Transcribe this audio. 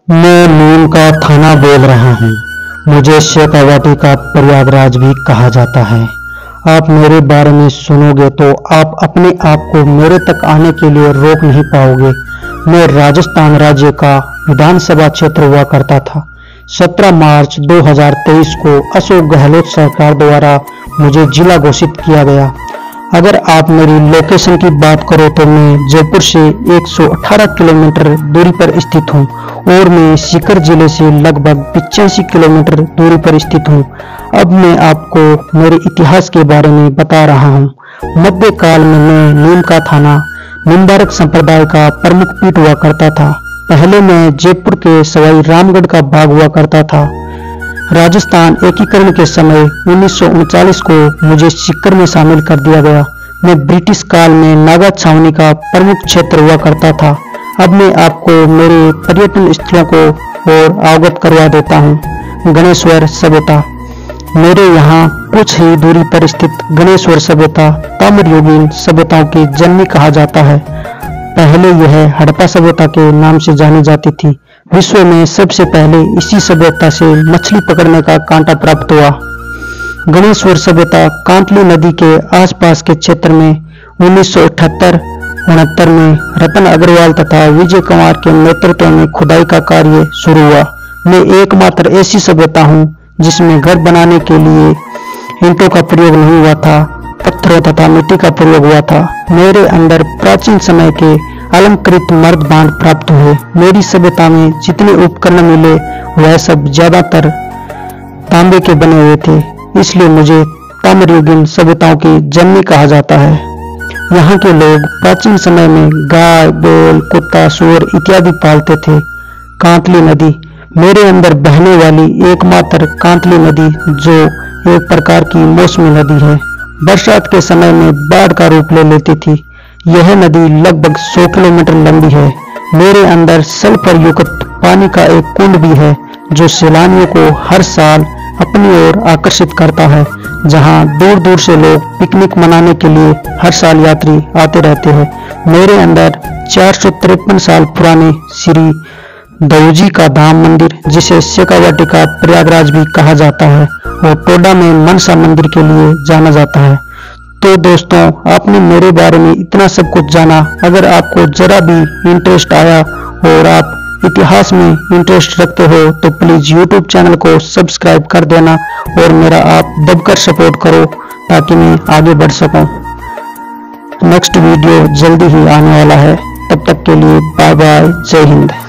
मैं नीम का थाना बोल रहा हूँ। मुझे शेखावाटी का प्रयागराज भी कहा जाता है। आप मेरे बारे में सुनोगे तो आप अपने आप को मेरे तक आने के लिए रोक नहीं पाओगे। मैं राजस्थान राज्य का विधानसभा क्षेत्र हुआ करता था। 17 मार्च 2023 को अशोक गहलोत सरकार द्वारा मुझे जिला घोषित किया गया। अगर आप मेरी लोकेशन की बात करो तो मैं जयपुर से 118 किलोमीटर दूरी पर स्थित हूँ और मैं सीकर जिले से लगभग 85 किलोमीटर दूरी पर स्थित हूँ। अब मैं आपको मेरे इतिहास के बारे में बता रहा हूँ। मध्यकाल में मैं नीम का थाना निम्बारक संप्रदाय का प्रमुख पीठ हुआ करता था। पहले मैं जयपुर के सवाई रामगढ़ का भाग हुआ करता था। राजस्थान एकीकरण के समय 1939 को मुझे सीकर में शामिल कर दिया गया। मैं ब्रिटिश काल में नागा छावनी का प्रमुख क्षेत्र हुआ करता था। अब मैं आपको मेरे पर्यटन स्थलों को और अवगत करवा देता हूँ। गणेश्वर सभ्यता। मेरे यहाँ कुछ ही दूरी पर स्थित गणेश्वर सभ्यता ताम्रयुगीन सभ्यताओं की जननी कहा जाता है। पहले यह हड़प्पा सभ्यता के नाम से जानी जाती थी। विश्व में सबसे पहले इसी सभ्यता से मछली पकड़ने का कांटा प्राप्त हुआ। गणेश्वर सभ्यता कांतली नदी के आसपास के क्षेत्र में 1978-69 में रतन अग्रवाल तथा विजय कुमार के नेतृत्व में खुदाई का कार्य शुरू हुआ। मैं एकमात्र ऐसी सभ्यता हूँ जिसमें घर बनाने के लिए ईंटों का प्रयोग नहीं हुआ था, पत्थरों तथा मिट्टी का प्रयोग हुआ था। मेरे अंदर प्राचीन समय के अलंकृत मर्द बांध प्राप्त हुए। मेरी सभ्यता में जितने उपकरण मिले वह सब ज्यादातर तांबे के बने हुए थे, इसलिए मुझे ताम्रयुगीन सभ्यताओं की जननी कहा जाता है। यहाँ के लोग प्राचीन समय में गाय, बैल, कुत्ता, सूअर इत्यादि पालते थे। कांतली नदी। मेरे अंदर बहने वाली एकमात्र कांतली नदी जो एक प्रकार की मौसमी नदी है, बरसात के समय में बाढ़ का रूप ले लेती थी। यह नदी लगभग 100 किलोमीटर लंबी है। मेरे अंदर सल्फर युक्त पानी का एक कुंड भी है जो सैलानियों को हर साल अपनी ओर आकर्षित करता है, जहां दूर दूर से लोग पिकनिक मनाने के लिए हर साल यात्री आते रहते हैं। मेरे अंदर 453 साल पुराने श्री दौजी का धाम मंदिर, जिसे शेखावाटी का प्रयागराज भी कहा जाता है, और टोडा में मनसा मंदिर के लिए जाना जाता है। तो दोस्तों, आपने मेरे बारे में इतना सब कुछ जाना। अगर आपको जरा भी इंटरेस्ट आया और आप इतिहास में इंटरेस्ट रखते हो तो प्लीज YouTube चैनल को सब्सक्राइब कर देना और मेरा आप दबकर सपोर्ट करो ताकि मैं आगे बढ़ सकूं। नेक्स्ट वीडियो जल्दी ही आने वाला है। तब तक के लिए बाय बाय, जय हिंद।